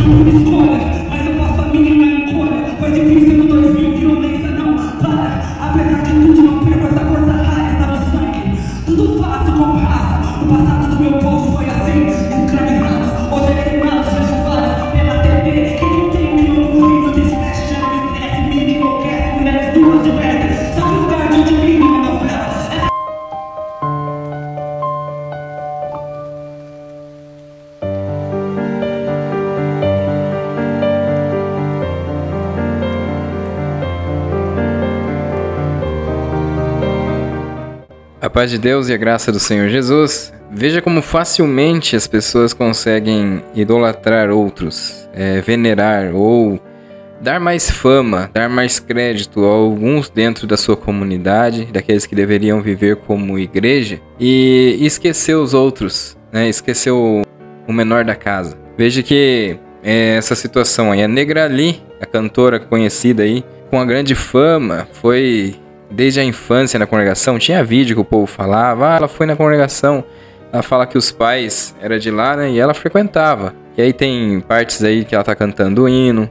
tive escolha, mas eu faço a mínima encolha. Foi difícil no 2000, violência não para. Apesar de tudo, não perco essa força rara, está no sangue. Tudo fácil com raça. O passado do meu povo foi assim, escravizados, hoje é queimados, rejuvados pela TV. Quem não tem nenhum ruído, desfecha, me estresse, me enlouquece, mulheres duas de merda. Só que o lugar de mim não é novela. A paz de Deus e a graça do Senhor Jesus. Veja como facilmente as pessoas conseguem idolatrar outros, venerar ou dar mais fama, dar mais crédito a alguns dentro da sua comunidade, daqueles que deveriam viver como igreja, e esquecer os outros, né? Esquecer o menor da casa. Veja que essa situação aí, a Negrali, a cantora conhecida aí, com a grande fama, foi desde a infância na congregação. Tinha vídeo que o povo falava, ela foi na congregação, ela fala que os pais eram de lá, né, e ela frequentava. E aí tem partes aí que ela tá cantando o hino.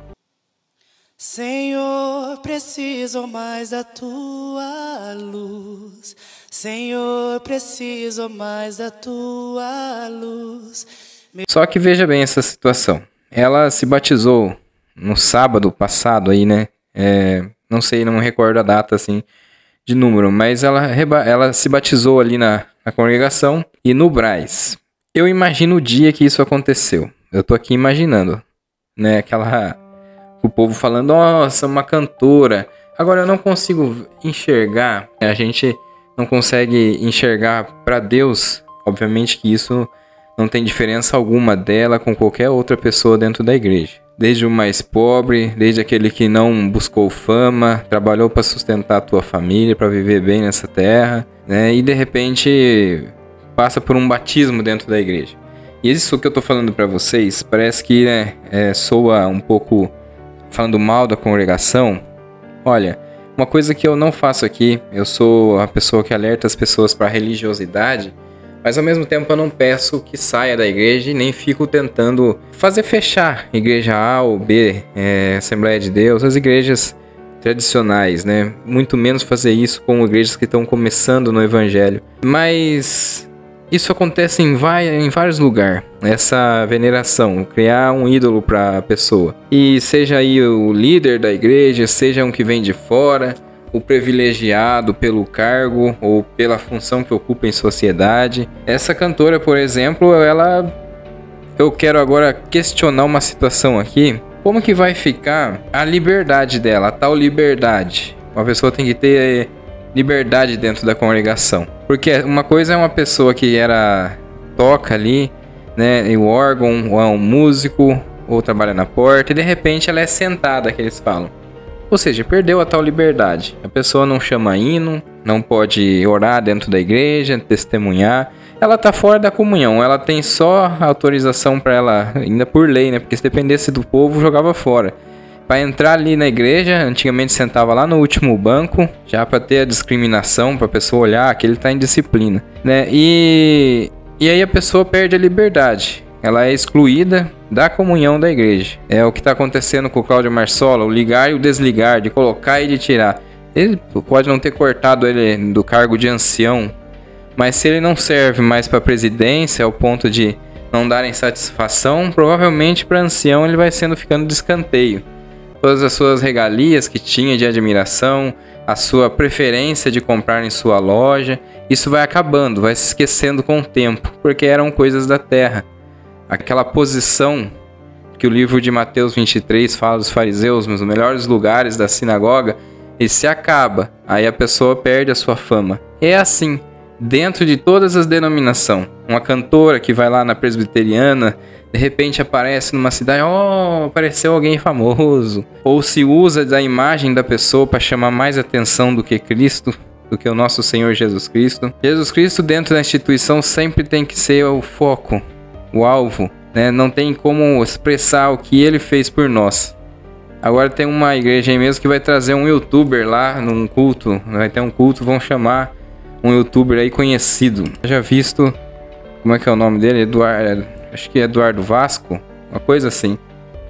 Senhor, preciso mais da tua luz. Senhor, preciso mais da tua luz. Só que veja bem essa situação. Ela se batizou no sábado passado aí, né? Não sei, não me recordo a data assim de número, mas ela se batizou ali na congregação e no Brás. Eu imagino o dia que isso aconteceu. Eu tô aqui imaginando, né? O povo falando, nossa, uma cantora. Agora eu não consigo enxergar, a gente não consegue enxergar para Deus. Obviamente que isso não tem diferença alguma dela com qualquer outra pessoa dentro da igreja. Desde o mais pobre, desde aquele que não buscou fama, trabalhou para sustentar a tua família, para viver bem nessa terra, né? E de repente passa por um batismo dentro da igreja. E isso que eu tô falando para vocês parece que, né, soa um pouco falando mal da congregação. Olha, uma coisa que eu não faço aqui, eu sou a pessoa que alerta as pessoas para a religiosidade, mas ao mesmo tempo eu não peço que saia da igreja e nem fico tentando fazer fechar igreja A ou B, Assembleia de Deus, as igrejas tradicionais, né? Muito menos fazer isso com igrejas que estão começando no evangelho. Mas isso acontece em vários lugares, essa veneração, criar um ídolo para a pessoa. E seja aí o líder da igreja, seja um que vem de fora, o privilegiado pelo cargo ou pela função que ocupa em sociedade. Essa cantora, por exemplo, eu quero agora questionar uma situação aqui. Como que vai ficar a liberdade dela, a tal liberdade? Uma pessoa tem que ter liberdade dentro da congregação. Porque uma coisa é uma pessoa que toca ali, né, em um órgão, ou é um músico, ou trabalha na porta, e de repente ela é sentada, que eles falam. Ou seja, perdeu a tal liberdade. A pessoa não chama hino, não pode orar dentro da igreja, testemunhar. Ela está fora da comunhão, ela tem só autorização para ela, ainda por lei, né? Porque se dependesse do povo, jogava fora. Para entrar ali na igreja, antigamente sentava lá no último banco, já para ter a discriminação, para a pessoa olhar que ele está em disciplina, né? E aí a pessoa perde a liberdade. Ela é excluída da comunhão da igreja. É o que está acontecendo com o Cláudio Marsola, o ligar e o desligar, de colocar e de tirar. Ele pode não ter cortado ele do cargo de ancião, mas se ele não serve mais para a presidência, ao ponto de não darem satisfação, provavelmente para ancião ele vai ficando de escanteio. Todas as suas regalias que tinha de admiração, a sua preferência de comprar em sua loja, isso vai acabando, vai se esquecendo com o tempo, porque eram coisas da terra. Aquela posição que o livro de Mateus 23 fala dos fariseus, nos melhores lugares da sinagoga, e se acaba, aí a pessoa perde a sua fama. É assim, dentro de todas as denominações. Uma cantora que vai lá na presbiteriana, de repente aparece numa cidade, apareceu alguém famoso. Ou se usa da imagem da pessoa para chamar mais atenção do que Cristo, do que o nosso Senhor Jesus Cristo. Jesus Cristo dentro da instituição sempre tem que ser o foco, o alvo, né? Não tem como expressar o que ele fez por nós. Agora tem uma igreja aí mesmo que vai trazer um youtuber lá num culto, vai ter um culto, vão chamar um youtuber aí conhecido. Eu já visto, como é que é o nome dele? Acho que é Eduardo Vasco, uma coisa assim.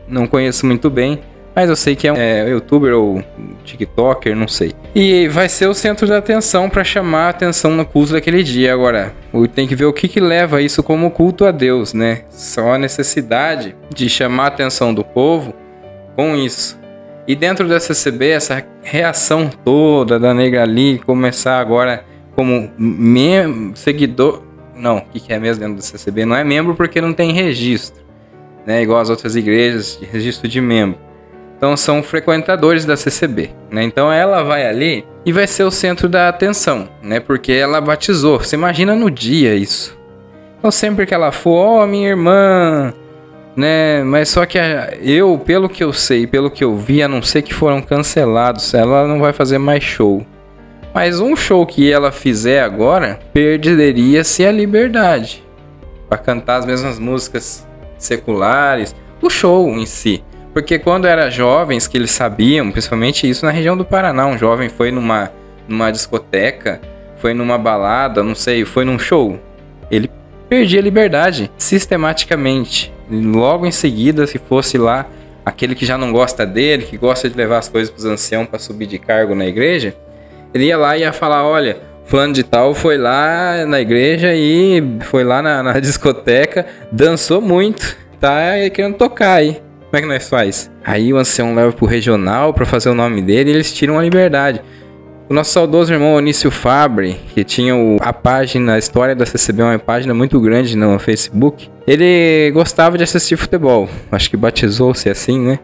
não conheço muito bem, mas eu sei que é um youtuber ou tiktoker, não sei. E vai ser o centro da atenção para chamar a atenção no culto daquele dia. Agora, tem que ver o que leva isso como culto a Deus, né? Só a necessidade de chamar a atenção do povo com isso. E dentro da CCB, essa reação toda da Negra Lee começar agora como seguidor... Não, o que é mesmo dentro da CCB? Não é membro porque não tem registro, né? Igual as outras igrejas, de registro de membro. Então são frequentadores da CCB, né? Então ela vai ali e vai ser o centro da atenção, né? Porque ela batizou. Você imagina no dia isso. Então sempre que ela for, minha irmã... né? Mas só que eu, pelo que eu sei, pelo que eu vi, a não ser que foram cancelados, ela não vai fazer mais show. Mas um show que ela fizer agora, perderia-se a liberdade para cantar as mesmas músicas seculares, o show em si. Porque quando era jovens, que eles sabiam, principalmente isso na região do Paraná, um jovem foi numa discoteca, foi numa balada, não sei, foi num show, ele perdia a liberdade sistematicamente. Logo em seguida, se fosse lá aquele que já não gosta dele, que gosta de levar as coisas para os anciãos para subir de cargo na igreja, ele ia lá e ia falar, olha, fulano de tal foi lá na igreja e foi lá na discoteca, dançou muito, tá querendo tocar aí. Como é que nós faz? Aí o ancião leva pro regional para fazer o nome dele e eles tiram a liberdade. O nosso saudoso irmão Onício Fabre, que tinha a página, a história da CCB, uma página muito grande no Facebook, ele gostava de assistir futebol. Acho que batizou-se assim, né?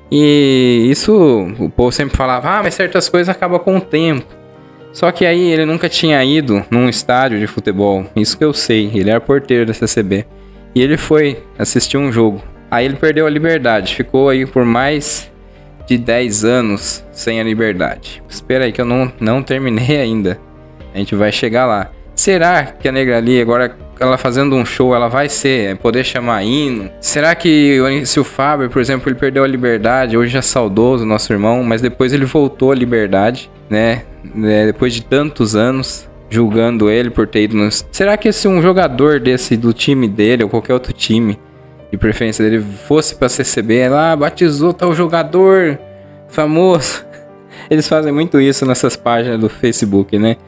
E isso, o povo sempre falava, mas certas coisas acabam com o tempo. Só que aí ele nunca tinha ido num estádio de futebol. Isso que eu sei, ele era porteiro da CCB. E ele foi assistir um jogo. Aí ele perdeu a liberdade, ficou aí por mais de 10 anos sem a liberdade. Espera aí que eu não terminei ainda. A gente vai chegar lá. Será que a Negra Lee, agora ela fazendo um show, ela vai poder chamar hino? Será que se o Fábio, por exemplo, ele perdeu a liberdade, hoje já é saudoso, nosso irmão, mas depois ele voltou à liberdade, né? Depois de tantos anos julgando ele por ter ido Será que se um jogador desse do time dele ou qualquer outro time de preferência dele fosse pra CCB, batizou tal jogador famoso. Eles fazem muito isso nessas páginas do Facebook, né?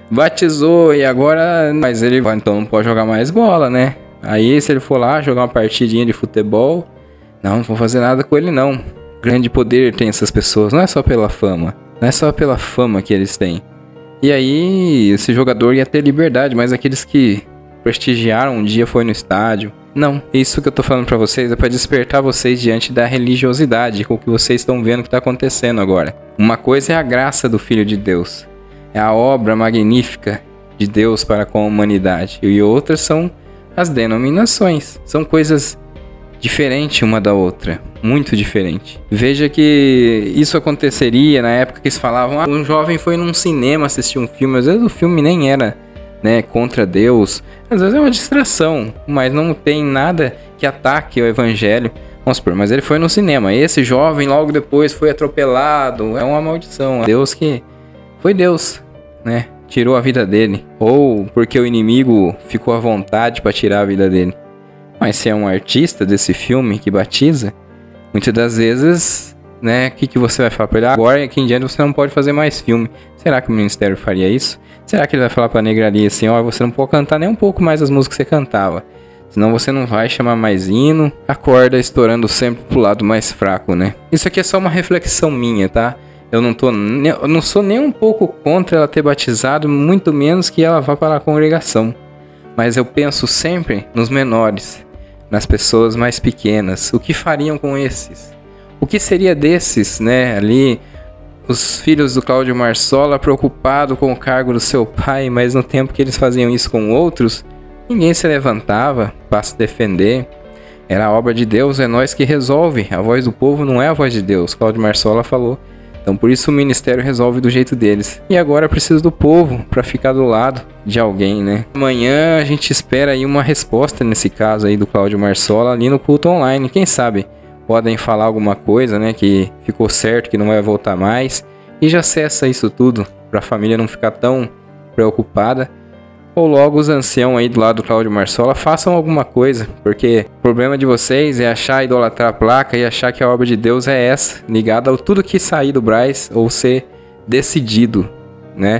Batizou e agora... Mas ele então não pode jogar mais bola, né? Aí se ele for lá jogar uma partidinha de futebol, não vou fazer nada com ele não. Grande poder tem essas pessoas, não é só pela fama. Não é só pela fama que eles têm. E aí esse jogador ia ter liberdade, mas aqueles que prestigiaram um dia foi no estádio. Não, isso que eu tô falando pra vocês é pra despertar vocês diante da religiosidade, com o que vocês estão vendo que tá acontecendo agora. Uma coisa é a graça do Filho de Deus, é a obra magnífica de Deus para com a humanidade. E outras são as denominações, são coisas diferentes uma da outra, muito diferente. Veja que isso aconteceria na época que eles falavam, um jovem foi num cinema assistir um filme, às vezes o filme nem era, né, contra Deus, às vezes é uma distração, mas não tem nada que ataque o evangelho. Vamos supor, mas ele foi no cinema, esse jovem logo depois foi atropelado, é uma maldição. Deus que foi Deus, né, tirou a vida dele, ou porque o inimigo ficou à vontade para tirar a vida dele. Mas se é um artista desse filme que batiza, muitas das vezes, né, o que você vai falar para ele? Agora aqui em diante você não pode fazer mais filme. Será que o ministério faria isso? Será que ele vai falar pra Negra Lee assim, você não pode cantar nem um pouco mais as músicas que você cantava, senão você não vai chamar mais hino, a corda estourando sempre pro lado mais fraco, né? Isso aqui é só uma reflexão minha, tá? Eu não sou nem um pouco contra ela ter batizado, muito menos que ela vá para a congregação. Mas eu penso sempre nos menores, nas pessoas mais pequenas. O que fariam com esses? O que seria desses, né, ali... Os filhos do Cláudio Marsola preocupados com o cargo do seu pai, mas no tempo que eles faziam isso com outros, ninguém se levantava para se defender. Era a obra de Deus, é nós que resolve. A voz do povo não é a voz de Deus, Cláudio Marsola falou. Então por isso o ministério resolve do jeito deles. E agora precisa do povo para ficar do lado de alguém, né? Amanhã a gente espera aí uma resposta nesse caso aí do Cláudio Marsola ali no culto online, quem sabe? Podem falar alguma coisa, né, que ficou certo, que não vai voltar mais, e já cessa isso tudo, para a família não ficar tão preocupada, ou logo os anciãos aí do lado do Cláudio Marsola façam alguma coisa, porque o problema de vocês é achar, idolatrar a placa e achar que a obra de Deus é essa, ligada a tudo que sair do Braz ou ser decidido, né?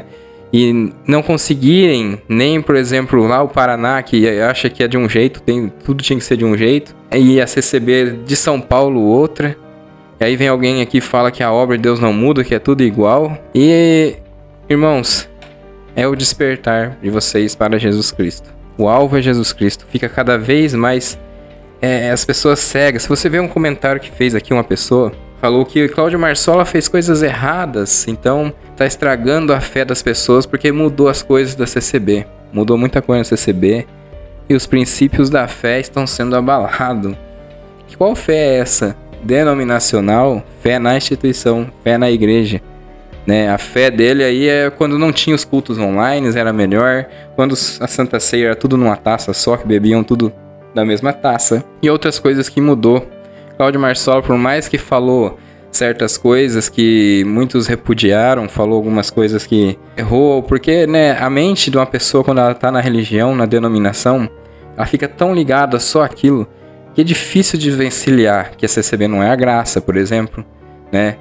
E não conseguirem, nem, por exemplo, lá o Paraná, que acha que é de um jeito, tudo tinha que ser de um jeito, e a CCB de São Paulo outra, e aí vem alguém aqui e fala que a obra de Deus não muda, que é tudo igual. E, irmãos, é o despertar de vocês para Jesus Cristo. O alvo é Jesus Cristo. Fica cada vez mais as pessoas cegas. Se você vê um comentário que fez aqui uma pessoa, falou que Cláudio Marsola fez coisas erradas, então tá estragando a fé das pessoas porque mudou as coisas da CCB. Mudou muita coisa na CCB e os princípios da fé estão sendo abalados. Qual fé é essa? Denominacional? Fé na instituição, fé na igreja. Né? A fé dele aí é quando não tinha os cultos online, era melhor. Quando a Santa Ceia era tudo numa taça só, que bebiam tudo da mesma taça. E outras coisas que mudou. Cláudio Marsola, por mais que falou certas coisas que muitos repudiaram, falou algumas coisas que errou, porque, né, a mente de uma pessoa, quando ela está na religião, na denominação, ela fica tão ligada só àquilo, que é difícil de vencilhar, que a CCB não é a graça, por exemplo, né,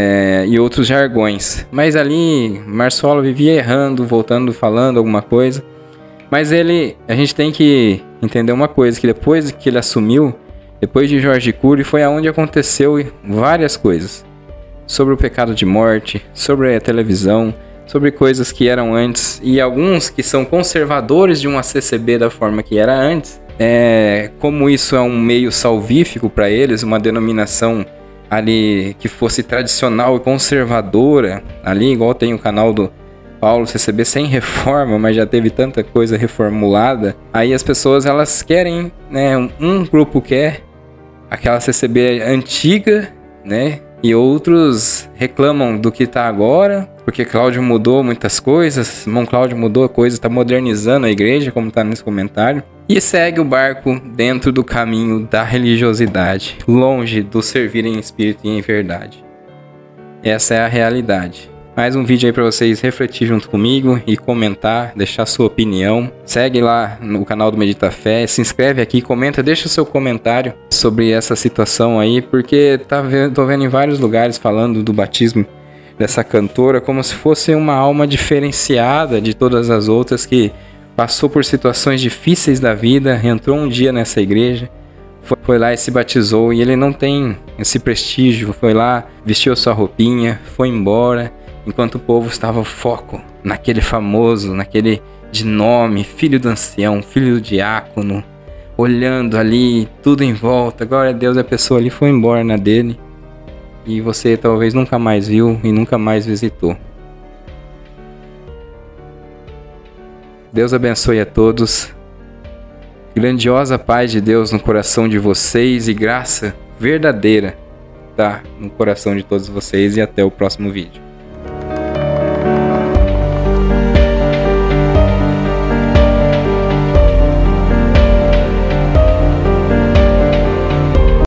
e outros jargões. Mas ali, Marsola vivia errando, voltando, falando alguma coisa, mas a gente tem que entender uma coisa, que depois que ele assumiu, depois de Jorge Cury, foi aonde aconteceu várias coisas. Sobre o pecado de morte, sobre a televisão, sobre coisas que eram antes. E alguns que são conservadores de uma CCB da forma que era antes. Como isso é um meio salvífico para eles, uma denominação ali que fosse tradicional e conservadora. Ali, igual tem o canal do Paulo CCB sem reforma, mas já teve tanta coisa reformulada. Aí as pessoas, elas querem, né, um grupo quer aquela CCB antiga, né? E outros reclamam do que tá agora, porque Cláudio mudou muitas coisas, irmão Cláudio mudou a coisa, tá modernizando a igreja, como tá nesse comentário. E segue o barco dentro do caminho da religiosidade, longe do servir em espírito e em verdade. Essa é a realidade. Mais um vídeo aí para vocês refletir junto comigo e comentar, deixar sua opinião. Segue lá no canal do Medita Fé, se inscreve aqui, comenta, deixa seu comentário sobre essa situação aí, porque tô vendo em vários lugares falando do batismo dessa cantora como se fosse uma alma diferenciada de todas as outras que passou por situações difíceis da vida, entrou um dia nessa igreja, foi lá e se batizou, e ele não tem esse prestígio, foi lá, vestiu a sua roupinha, foi embora, enquanto o povo estava foco naquele famoso, naquele de nome, filho do ancião, filho do diácono, olhando ali, tudo em volta, glória a Deus, a pessoa ali foi embora na dele, e você talvez nunca mais viu e nunca mais visitou. Deus abençoe a todos, grandiosa paz de Deus no coração de vocês e graça verdadeira, tá, no coração de todos vocês, e até o próximo vídeo.